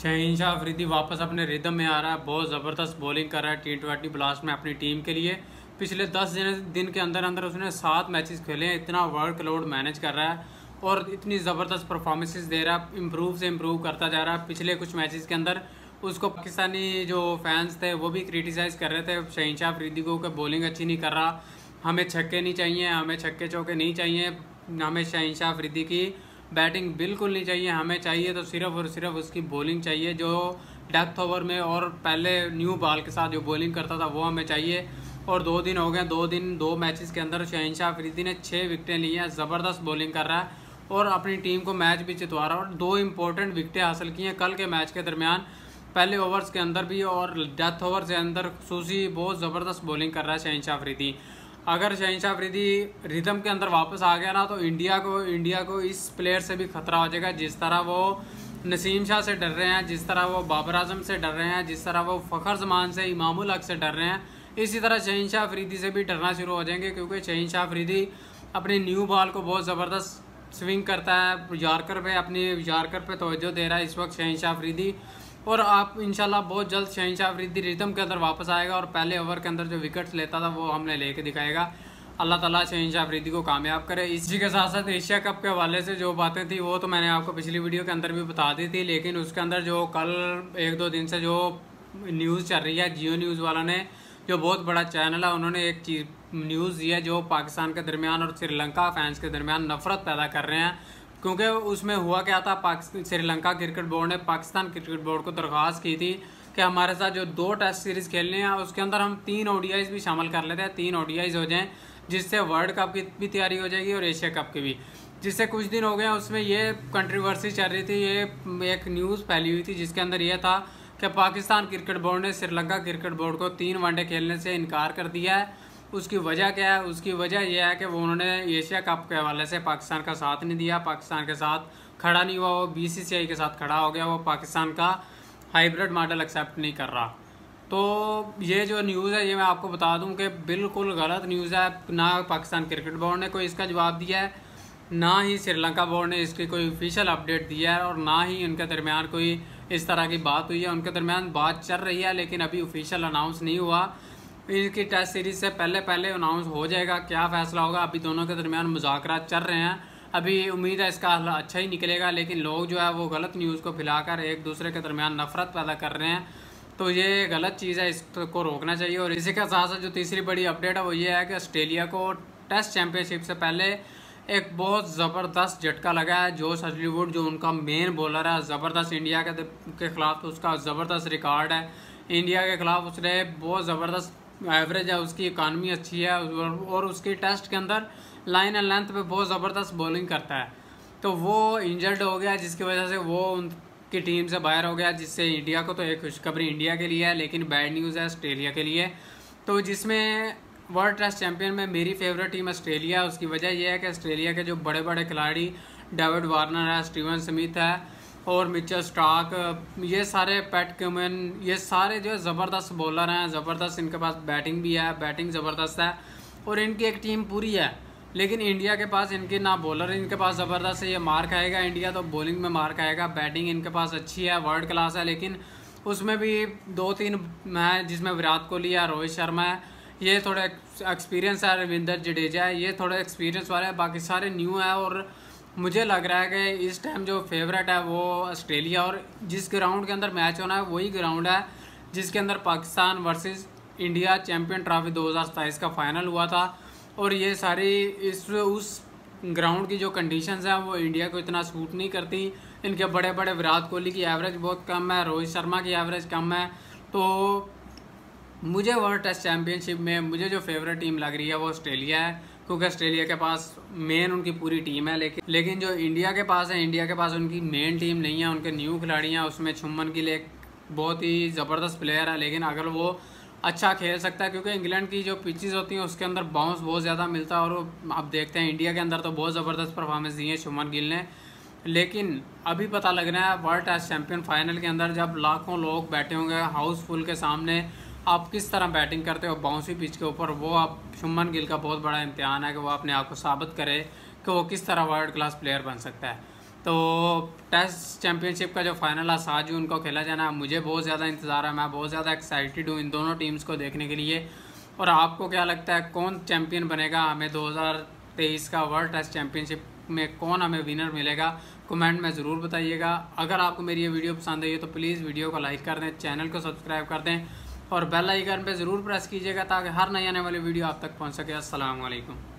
शहीनशाह अफरीदी वापस अपने रिदम में आ रहा है। बहुत ज़बरदस्त बॉलिंग कर रहा है T20 ब्लास्ट में अपनी टीम के लिए। पिछले 10 दिन के अंदर अंदर उसने 7 मैचेस खेले हैं। इतना वर्कलोड मैनेज कर रहा है और इतनी ज़बरदस्त परफॉर्मेंसेस दे रहा है। इम्प्रूव से इम्प्रूव करता जा रहा है। पिछले कुछ मैचेस के अंदर उसको पाकिस्तानी जो फैंस थे वो भी क्रिटिसाइज़ कर रहे थे शहीनशाह अफरीदी को कि बॉलिंग अच्छी नहीं कर रहा, हमें छक्के नहीं चाहिए, हमें छक्के चौके नहीं चाहिए, हमें शहीनशाह अफरीदी की बैटिंग बिल्कुल नहीं चाहिए, हमें चाहिए तो सिर्फ और सिर्फ उसकी बॉलिंग चाहिए जो डेथ ओवर में और पहले न्यू बॉल के साथ जो बॉलिंग करता था वो हमें चाहिए। और 2 दिन हो गए, 2 मैचेस के अंदर शहीनशाह अफरीदी ने 6 विकेटें ली हैं। ज़बरदस्त बॉलिंग कर रहा है और अपनी टीम को मैच भी जितवा रहा है और 2 इंपॉर्टेंट विकेटें हासिल की हैं कल के मैच के दरमियान। पहले ओवर्स के अंदर भी और डेथ ओवर से अंदर खसूसी बहुत ज़बरदस्त बॉलिंग कर रहा है शहीनशाह अफरीदी। अगर शहीनशाह अफरीदी रिदम के अंदर वापस आ गया ना तो इंडिया को इस प्लेयर से भी खतरा हो जाएगा। जिस तरह वो नसीम शाह से डर रहे हैं, जिस तरह वो बाबर आजम से डर रहे हैं, जिस तरह वो फ़खर जमान से, इमामुल हक से डर रहे हैं, इसी तरह शहीनशाह अफरीदी से भी डरना शुरू हो जाएंगे। क्योंकि शहीनशाह अफरीदी अपनी न्यू बॉल को बहुत ज़बरदस्त स्विंग करता है। अपनी यॉर्कर पे तवज्जो दे रहा है इस वक्त शहीनशाह अफरीदी। और आप इंशाल्लाह बहुत जल्द शहीनशाह अफरीदी रिदम के अंदर वापस आएगा और पहले ओवर के अंदर जो विकेट्स लेता था वो हमने लेके दिखाएगा। अल्लाह ताला शहीनशाह अफरीदी को कामयाब करे। इसी के साथ साथ एशिया कप के हवाले से जो बातें थी वो तो मैंने आपको पिछली वीडियो के अंदर भी बता दी थी, लेकिन उसके अंदर जो कल 1-2 दिन से जो न्यूज़ चल रही है, जियो न्यूज़ वाला ने जो बहुत बड़ा चैनल है उन्होंने एक चीज़ न्यूज़ दी है जो पाकिस्तान के दरमियान और श्रीलंका फैंस के दरमियान नफरत पैदा कर रहे हैं। क्योंकि उसमें हुआ क्या था, श्रीलंका क्रिकेट बोर्ड ने पाकिस्तान क्रिकेट बोर्ड को दरख्वास्त की थी कि हमारे साथ जो 2 टेस्ट सीरीज़ खेलने हैं उसके अंदर हम 3 ODIs भी शामिल कर लेते हैं, 3 ODIs हो जाएं, जिससे वर्ल्ड कप की भी तैयारी हो जाएगी और एशिया कप की भी। जिससे कुछ दिन हो गए उसमें ये कंट्रोवर्सी चल रही थी, ये एक न्यूज़ फैली हुई थी जिसके अंदर ये था कि पाकिस्तान क्रिकेट बोर्ड ने श्रीलंका क्रिकेट बोर्ड को 3 वनडे खेलने से इनकार कर दिया है। उसकी वजह क्या है? उसकी वजह यह है कि वो उन्होंने एशिया कप के हवाले से पाकिस्तान का साथ नहीं दिया, पाकिस्तान के साथ खड़ा नहीं हुआ, वो BCCI के साथ खड़ा हो गया, वो पाकिस्तान का हाइब्रिड मॉडल एक्सेप्ट नहीं कर रहा। तो ये जो न्यूज़ है ये मैं आपको बता दूं कि बिल्कुल गलत न्यूज़ है। ना पाकिस्तान क्रिकेट बोर्ड ने कोई इसका जवाब दिया है, ना ही श्रीलंका बोर्ड ने इसकी कोई ऑफिशियल अपडेट दिया है और ना ही उनके दरमियान कोई इस तरह की बात हुई है। उनके दरमियान बात चल रही है लेकिन अभी ऑफिशियल अनाउंस नहीं हुआ। इनकी टेस्ट सीरीज़ से पहले अनाउंस हो जाएगा, क्या फ़ैसला होगा। अभी दोनों के दरमियान मुज़ाकरात चल रहे हैं, अभी उम्मीद है इसका हल अच्छा ही निकलेगा। लेकिन लोग जो है वो गलत न्यूज़ को फैलाकर एक दूसरे के दरमियान नफरत पैदा कर रहे हैं, तो ये गलत चीज़ है, इसको रोकना चाहिए। और इसी के साथ साथ जो तीसरी बड़ी अपडेट है वो ये है कि ऑस्ट्रेलिया को टेस्ट चैम्पियनशिप से पहले एक बहुत ज़बरदस्त झटका लगा है। जोश हजलीवुड जो उनका मेन बॉलर है, ज़बरदस्त इंडिया के ख़िलाफ़ तो उसका ज़बरदस्त रिकॉर्ड है। इंडिया के ख़िलाफ़ उसने बहुत ज़बरदस्त एवरेज है, उसकी इकानमी अच्छी है और उसकी टेस्ट के अंदर लाइन एंड लेंथ पे बहुत ज़बरदस्त बॉलिंग करता है। तो वो इंजर्ड हो गया जिसकी वजह से वो उनकी टीम से बाहर हो गया, जिससे इंडिया को तो एक खुशखबरी इंडिया के लिए है लेकिन बैड न्यूज़ है ऑस्ट्रेलिया के लिए। तो जिसमें वर्ल्ड टेस्ट चैम्पियन में मेरी फेवरेट टीम ऑस्ट्रेलिया है। उसकी वजह यह है कि ऑस्ट्रेलिया के जो बड़े बड़े खिलाड़ी डेविड वार्नर है, स्टीवन स्मिथ है और मिचेल स्टार्क, ये सारे पैट कमिन, ये सारे जो है ज़बरदस्त बॉलर हैं, ज़बरदस्त इनके पास बैटिंग भी है, बैटिंग ज़बरदस्त है और इनकी एक टीम पूरी है। लेकिन इंडिया के पास इनके ना बॉलर इनके पास ज़बरदस्त है, ये मार खाएगा इंडिया तो बॉलिंग में मार खाएगा। बैटिंग इनके पास अच्छी है, वर्ल्ड क्लास है, लेकिन उसमें भी 2-3 है जिसमें विराट कोहली है, रोहित शर्मा है, ये थोड़े एक्सपीरियंस है, रविंद्र जडेजा है, ये थोड़े एक्सपीरियंस वाले हैं, बाकी सारे न्यू है। और मुझे लग रहा है कि इस टाइम जो फेवरेट है वो ऑस्ट्रेलिया, और जिस ग्राउंड के अंदर मैच होना है वही ग्राउंड है जिसके अंदर Pakistan versus India champion trophy 2027 का फाइनल हुआ था। और ये सारी उस ग्राउंड की जो कंडीशंस हैं वो इंडिया को इतना सूट नहीं करती। इनके बड़े बड़े विराट कोहली की एवरेज बहुत कम है, रोहित शर्मा की एवरेज कम है। तो मुझे वर्ल्ड टेस्ट चैम्पियनशिप में मुझे जो फेवरेट टीम लग रही है वो ऑस्ट्रेलिया है, क्योंकि ऑस्ट्रेलिया के पास मेन उनकी पूरी टीम है। लेकिन जो इंडिया के पास है, इंडिया के पास उनकी मेन टीम नहीं है, उनके न्यू खिलाड़ी हैं। उसमें शुभमन गिल एक बहुत ही ज़बरदस्त प्लेयर है, लेकिन अगर वो अच्छा खेल सकता है क्योंकि इंग्लैंड की जो पिचेस होती हैं उसके अंदर बाउंस बहुत ज़्यादा मिलता है। और अब देखते हैं इंडिया के अंदर तो बहुत ज़बरदस्त परफॉर्मेंस दी है शुभमन गिल ने। लेकिन अभी पता लग रहा है वर्ल्ड टेस्ट चैम्पियन फाइनल के अंदर जब लाखों लोग बैठे होंगे हाउसफुल के सामने, आप किस तरह बैटिंग करते हो बाउंसी पिच के ऊपर, वो आप शुभमन गिल का बहुत बड़ा इम्तिहान है कि वो अपने आप को साबित करे कि वो किस तरह वर्ल्ड क्लास प्लेयर बन सकता है। तो टेस्ट चैम्पियनशिप का जो फाइनल है 7 जून को खेला जाना है। मुझे बहुत ज़्यादा इंतज़ार है, मैं बहुत ज़्यादा एक्साइटेड हूँ इन दोनों टीम्स को देखने के लिए। और आपको क्या लगता है कौन चैम्पियन बनेगा? हमें 2023 का वर्ल्ड टेस्ट चैम्पियनशिप में कौन हमें विनर मिलेगा? कमेंट में ज़रूर बताइएगा। अगर आपको मेरी ये वीडियो पसंद आई है तो प्लीज़ वीडियो को लाइक कर दें, चैनल को सब्सक्राइब कर दें और बेल आइकन पे ज़रूर प्रेस कीजिएगा ताकि हर नई आने वाली वीडियो आप तक पहुंच सके। अस्सलाम वालेकुम।